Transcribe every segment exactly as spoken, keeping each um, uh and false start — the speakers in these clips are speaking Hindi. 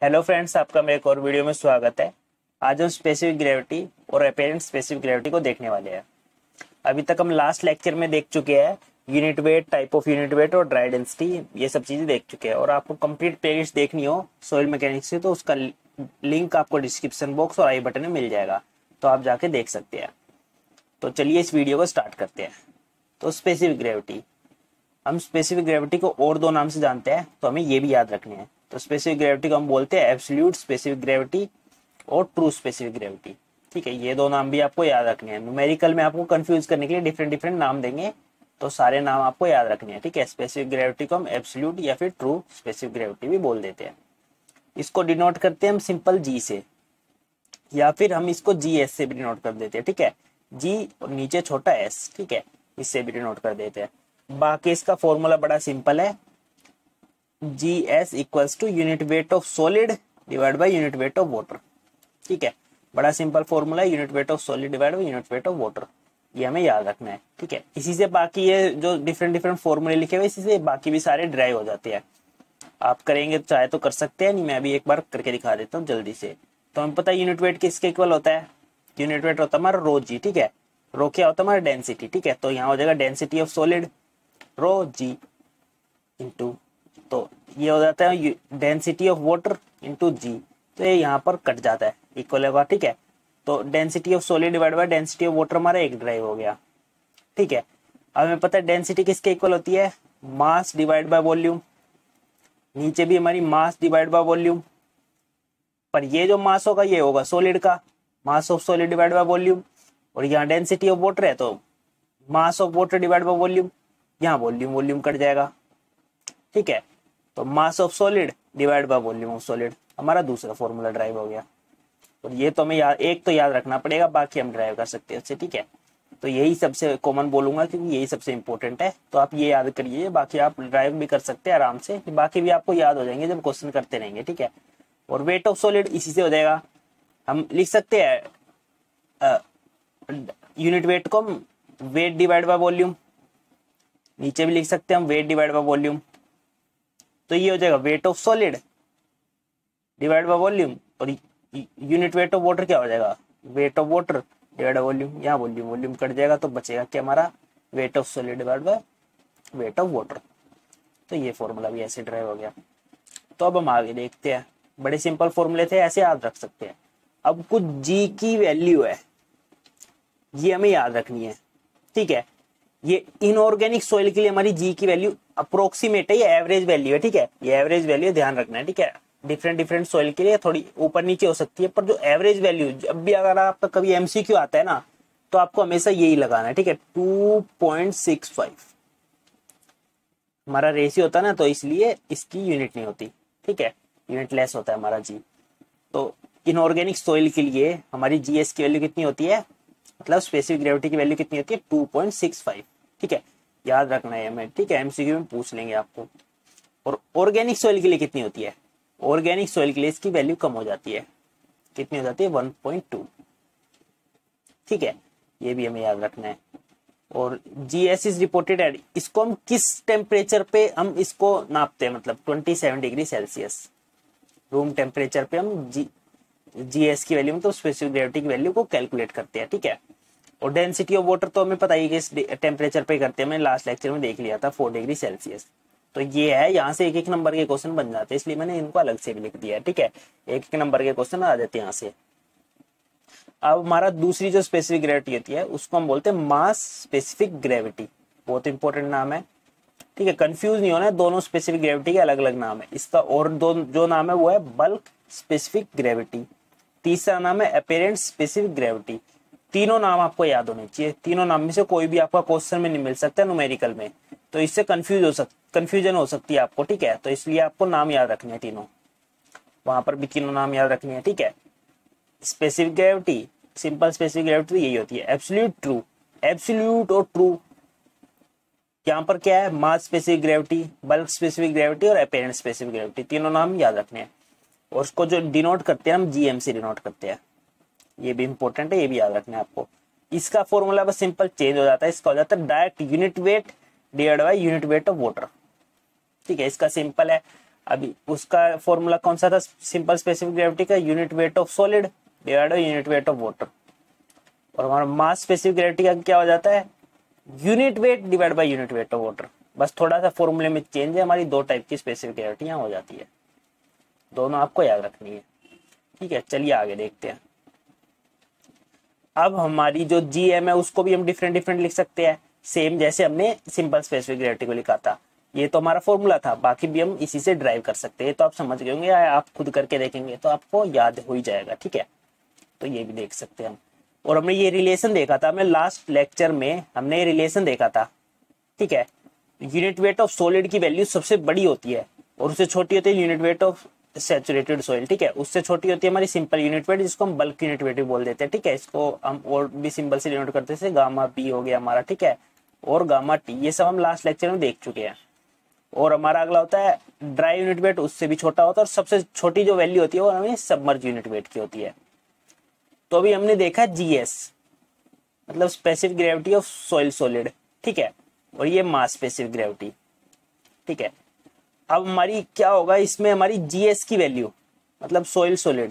हेलो फ्रेंड्स, आपका मेरे एक और वीडियो में स्वागत है। आज हम स्पेसिफिक ग्रेविटी और अपेरेंट स्पेसिफिक ग्रेविटी को देखने वाले हैं। अभी तक हम लास्ट लेक्चर में देख चुके हैं unit weight, type of unit weight और ड्राई डेंसिटी, ये सब चीजें देख चुके हैं। और आपको कंप्लीट प्लेलिस्ट देखनी हो सॉइल मैकेनिक्स से तो उसका लिंक आपको डिस्क्रिप्शन बॉक्स और आई बटन में मिल जाएगा, तो आप जाके देख सकते हैं। तो चलिए इस वीडियो को स्टार्ट करते हैं। तो स्पेसिफिक ग्रेविटी, हम स्पेसिफिक ग्रेविटी को और दो नाम से जानते हैं, तो हमें ये भी याद रखने हैं। तो स्पेसिफिक ग्रेविटी को हम बोलते हैं एब्सोल्यूट स्पेसिफिक ग्रेविटी और ट्रू स्पेसिफिक ग्रेविटी। ठीक है, ये दो नाम भी आपको याद रखने हैं। न्यूमेरिकल में आपको कंफ्यूज करने के लिए डिफरेंट डिफरेंट नाम देंगे, तो सारे नाम आपको याद रखने हैं। ठीक है, स्पेसिफिक ग्रेविटी को हम एब्सोल्यूट या फिर ट्रू स्पेसिफिक ग्रेविटी भी बोल देते हैं। इसको डिनोट करते हैं हम सिंपल जी से, या फिर हम इसको जी एस से भी डिनोट कर देते हैं। ठीक है, जी और नीचे छोटा एस, ठीक है, इससे भी डिनोट कर देते हैं। बाकी इसका फॉर्मूला बड़ा सिंपल है, G S equals to unit weight of solid divide by unit weight of water. ठीक है, बड़ा सिंपल फॉर्मूला है, unit weight of solid divide by unit weight of water, ये हमें याद रखना है। ठीक है, इसी से बाकी ये जो डिफरेंट डिफरेंट फॉर्मूले लिखे हुए इसी से बाकी भी सारे ड्राइव हो जाते हैं। आप करेंगे चाहे तो कर सकते हैं, नहीं मैं भी एक बार करके दिखा देता हूँ जल्दी से। तो हमें पता है यूनिट वेट किसके इक्वल होता है, यूनिट वेट होता है हमारा रो जी। ठीक है, रो क्या होता है हमारा डेंसिटी। ठीक है, तो यहाँ हो जाएगा density of solid rho G into, तो ये हो जाता है density of water into G, तो ये यहाँ पर कट जाता है, इक्वल होगा। ठीक है, तो density of solid divide by density of water हमारा एक ड्राइव हो गया। ठीक है, अब हमें पता है डेंसिटी किसके इक्वल होती है, मास डिवाइड बाय वॉल्यूम। नीचे भी हमारी मास डिवाइड बाय वॉल्यूम, पर ये जो मास होगा ये होगा सॉलिड का, mass of solid divide by volume. और यहाँ डेंसिटी ऑफ वाटर है तो mass of water divide by volume, यहाँ वॉल्यूम वॉल्यूम कट जाएगा। ठीक है, तो mass of solid divide by volume of solid हमारा दूसरा फॉर्मूला ड्राइव हो गया। और ये तो हमें याद, एक तो याद रखना पड़ेगा, बाकी हम ड्राइव कर सकते हैं उससे। ठीक है, तो यही सबसे कॉमन बोलूंगा क्योंकि यही सबसे इंपॉर्टेंट है, तो आप ये याद करिए, बाकी आप ड्राइव भी कर सकते हैं आराम से, बाकी भी आपको याद हो जाएंगे जब क्वेश्चन करते रहेंगे। ठीक है, और वेट ऑफ सॉलिड इसी से हो जाएगा। हम लिख सकते हैं यूनिट वेट को हम वेट डिवाइड बाय वॉल्यूम, नीचे भी लिख सकते हैं हम वेट डिवाइड बाय वॉल्यूम, तो ये हो जाएगा weight of solid divide by volume. और यूनिट वेट ऑफ वाटर क्या हो जाएगा, weight of water divide by volume, यहाँ वॉल्यूम वॉल्यूम कट जाएगा, तो बचेगा क्या हमारा weight of solid divide by weight of water. तो ये फॉर्मूला भी ऐसे ड्राइव हो गया। तो अब हम आगे देखते हैं, बड़े सिंपल फॉर्मूले थे, ऐसे याद रख सकते हैं। अब कुछ जी की वैल्यू है, ये हमें याद रखनी है। ठीक है, ये इनऑर्गेनिक सॉइल के लिए हमारी जी की वैल्यू अप्रोक्सीमेट है, ये एवरेज वैल्यू है। ठीक है, ये एवरेज वैल्यू ध्यान रखना है। ठीक है, डिफरेंट डिफरेंट सॉइल के लिए थोड़ी ऊपर नीचे हो सकती है, पर जो एवरेज वैल्यू, जब भी अगर आपका कभी एमसीक्यू आता है ना, तो आपको हमेशा यही लगाना है। ठीक है, टू पॉइंट सिक्स फाइव हमारा रेशियो होता है ना, तो इसलिए इसकी यूनिट नहीं होती। ठीक है, यूनिट लेस होता है हमारा जी। तो इनऑर्गेनिक सॉइल के लिए हमारी जीएस की वैल्यू कितनी होती है, मतलब स्पेसिफिक ग्रेविटी की वैल्यू कितनी होती है, टू पॉइंट सिक्स फाइव। ठीक है, याद रखना है हमें। ठीक है, एमसीक्यू में पूछ लेंगे आपको। और ऑर्गेनिक सॉइल के लिए कितनी होती है, ऑर्गेनिक सॉइल के लिए इसकी वैल्यू कम हो जाती है, कितनी हो जाती है, वन पॉइंट टू। ठीक है, ये भी हमें याद रखना है। और जीएस इज रिपोर्टेड एट, इसको हम किस टेम्परेचर पे हम इसको नापते हैं, मतलब twenty seven degree Celsius room temperature पे हम जी जीएस की वैल्यू, मतलब स्पेसिफिक ग्रेविटी की वैल्यू को कैलकुलेट करते हैं। ठीक है, और डेंसिटी ऑफ वाटर तो हमें पता ही कि इस टेम्परेचर पे करते हैं, मैंने लास्ट लेक्चर में देख लिया था, फोर डिग्री सेल्सियस। तो ये है, यहाँ से एक एक नंबर के क्वेश्चन बन जाते हैं, इसलिए मैंने इनको अलग से भी लिख दिया है। ठीक है, एक एक नंबर के क्वेश्चन आ जाते हैं यहाँ से। अब हमारा दूसरी जो स्पेसिफिक ग्रेविटी होती है उसको हम बोलते हैं मास स्पेसिफिक ग्रेविटी, बहुत इंपॉर्टेंट नाम है। ठीक है, कंफ्यूज नहीं होना है, दोनों स्पेसिफिक ग्रेविटी के अलग अलग नाम है। इसका और दो जो नाम है वो है बल्क स्पेसिफिक ग्रेविटी, तीसरा नाम है अपेरेंट स्पेसिफिक ग्रेविटी। तीनों नाम आपको याद होने चाहिए, तीनों नाम में से कोई भी आपका क्वेश्चन में नहीं मिल सकता न्यूमेरिकल में, तो इससे कंफ्यूज हो सक कंफ्यूजन हो सकती है आपको। ठीक है, तो इसलिए आपको नाम याद रखने हैं तीनों, वहां पर भी तीनों नाम याद रखनी है। ठीक है, specific gravity, simple specific gravity यही होती है, एब्सोल्यूट ट्रू, एब्सोल्यूट और ट्रू। यहाँ पर क्या है, mass specific gravity, bulk specific gravity और अपेरेंट स्पेसिफिक ग्रेविटी, तीनों नाम याद रखने हैं। और उसको जो डिनोट करते हैं हम जीएम से डिनोट करते हैं, ये भी इंपॉर्टेंट है, ये भी याद रखना है आपको। इसका फॉर्मूला बस सिंपल चेंज हो जाता है, इसका हो जाता है direct unit weight divide by unit weight of water. ठीक है, इसका सिंपल है, अभी उसका फॉर्मूला कौन सा था सिंपल स्पेसिफिक ग्रेविटी का, unit weight of solid divide by unit weight of water. और हमारा मास स्पेसिफिक ग्रेविटी का क्या हो जाता है, unit weight divide by unit weight of water. बस थोड़ा सा फॉर्मूले में चेंज है, हमारी दो टाइप की स्पेसिफिक ग्रेविटी यहाँ हो जाती है, दोनों आपको याद रखनी है। ठीक है, चलिए आगे देखते हैं। अब हमारी जो जी एम है उसको भी हम डिफरेंट डिफरेंट लिख सकते हैं, सेम जैसे हमने सिंपल स्पेसिफिक ग्रेविटी को लिखा था। ये तो हमारा फॉर्मूला था, बाकी भी हम इसी से ड्राइव कर सकते हैं। तो आप समझ गए होंगे, आप खुद करके देखेंगे तो आपको याद हो ही जाएगा। ठीक है, तो ये भी देख सकते हैं हम। और हमने ये रिलेशन देखा था, हमने लास्ट लेक्चर में हमने ये रिलेशन देखा था। ठीक है, यूनिट वेट ऑफ सॉलिड की वैल्यू सबसे बड़ी होती है और उससे छोटी होती है unit weight of saturated soil. ठीक है, उससे छोटी होती है हमारी सिंपल यूनिट वेट, जिसको हम बल्क यूनिट वेट भी बोल देते हैं। ठीक है, इसको हम और भी सिंबल से डिनोट करते हैं, गामा पी हो गया हमारा। ठीक है, और गामा टी, ये सब हम लास्ट लेक्चर में देख चुके हैं। और हमारा अगला होता है ड्राई यूनिट वेट, उससे भी छोटा होता है और सबसे छोटी जो वैल्यू होती है वो हमें सबमर्ज यूनिट वेट की होती है। तो अभी हमने देखा जीएस मतलब specific gravity of soil solid. ठीक है, और ये मास स्पेसिफिक ग्रेविटी। ठीक है, अब हमारी क्या होगा इसमें, हमारी जीएस की वैल्यू मतलब soil solid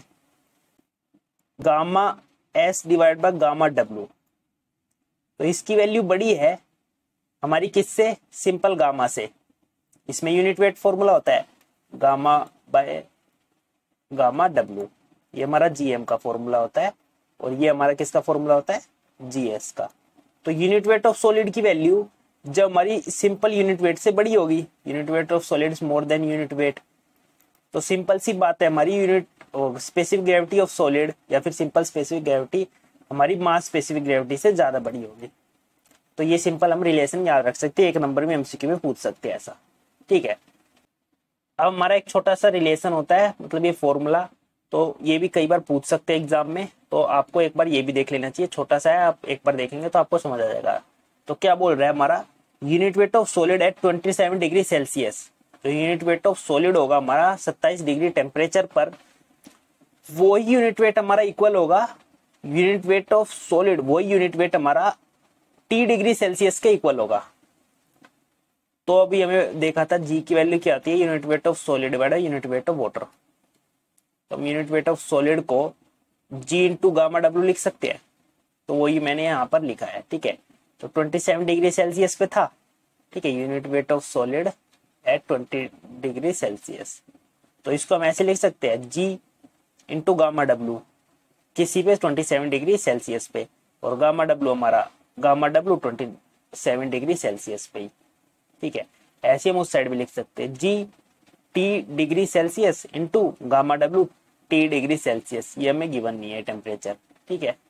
gamma S divide by gamma W. तो इसकी वैल्यू बड़ी है हमारी किससे, सिंपल गामा से। इसमें यूनिट वेट फॉर्मूला होता है गामा बाय गामा डब्ल्यू, ये हमारा जीएम का फॉर्मूला होता है। और ये हमारा किसका फॉर्मूला होता है, जीएस का। तो यूनिट वेट ऑफ सॉलिड की वैल्यू जब हमारी सिंपल यूनिट वेट से बड़ी होगी, unit weight of solids more than unit weight, तो सिंपल सी बात है हमारी unit specific gravity of solid या फिर सिंपल स्पेसिफिक ग्रेविटी हमारी मास स्पेसिफिक ग्रेविटी से ज्यादा बड़ी होगी। तो ये सिंपल हम रिलेशन याद रख सकते हैं, एक नंबर में एमसीक्यू में पूछ सकते हैं ऐसा। ठीक है, अब हमारा एक छोटा सा रिलेशन होता है, मतलब ये फॉर्मूला, तो ये भी कई बार पूछ सकते हैं एग्जाम में, तो आपको एक बार ये भी देख लेना चाहिए। छोटा सा है, आप एक बार देखेंगे तो आपको समझ आ जाएगा। तो क्या बोल रहा है हमारा, unit weight of solid at सत्ताईस डिग्री सेल्सियस। तो यूनिट वेट ऑफ सॉलिड होगा हमारा सत्ताईस डिग्री टेम्परेचर पर, वही यूनिट वेट हमारा इक्वल होगा यूनिट वेट ऑफ सॉलिड, वही यूनिट वेट हमारा टी डिग्री सेल्सियस के इक्वल होगा। तो अभी हमें देखा था जी की वैल्यू क्या आती है, unit weight of solid divide unit weight of water. तो हम यूनिट वेट ऑफ सॉलिड को जी इंटू गामा डब्ल्यू लिख सकते हैं, तो वही मैंने यहाँ पर लिखा है। ठीक है, तो सत्ताईस डिग्री सेल्सियस पे था। ठीक है, unit weight of solid at बीस डिग्री सेल्सियस। तो इसको हम ऐसे लिख सकते हैं जी इंटू गामा डब्ल्यू, किसी पे सत्ताईस डिग्री सेल्सियस पे, और गामा डब्ल्यू हमारा गामा डब्ल्यू सत्ताईस डिग्री सेल्सियस पे। ठीक है, ऐसे हम उस साइड भी लिख सकते हैं G T degree Celsius into gamma W T degree Celsius, ये हमें गिवन नहीं है टेम्परेचर। ठीक है,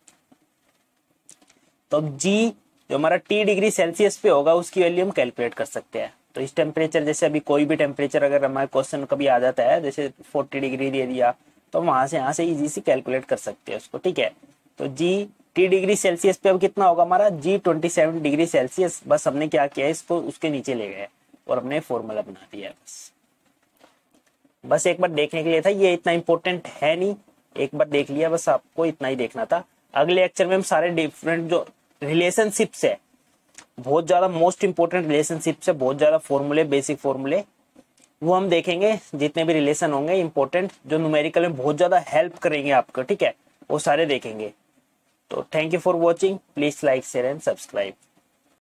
तो जी जो हमारा टी डिग्री सेल्सियस पे होगा उसकी वैल्यू हम कैलकुलेट कर सकते हैं। तो इस टेम्परेचर, जैसे अभी कोई भी टेम्परेचर अगर हमारे क्वेश्चन कभी आ जाता है, जैसे चालीस डिग्री दे दिया, तो वहां से यहाँ से इजी से कैलकुलेट कर सकते हैं उसको। ठीक है, तो जी टी डिग्री सेल्सियस पे अब कितना होगा हमारा, जी सत्ताईस डिग्री सेल्सियस। बस हमने क्या किया, इसको उसके नीचे ले गए और हमने फॉर्मूला बना दिया। बस बस एक बार देखने के लिए था, ये इतना इंपॉर्टेंट है नहीं, एक बार देख लिया, बस आपको इतना ही देखना था। अगले लेक्चर में हम सारे डिफरेंट जो रिलेशनशिप्स है, बहुत ज्यादा मोस्ट इंपोर्टेंट रिलेशनशिप्स है, बहुत ज्यादा फॉर्मूले, बेसिक फॉर्मूले, वो हम देखेंगे। जितने भी रिलेशन होंगे इंपॉर्टेंट, जो न्यूमेरिकल में बहुत ज्यादा हेल्प करेंगे आपको, ठीक है, वो सारे देखेंगे। तो thank you for watching, please like share and subscribe.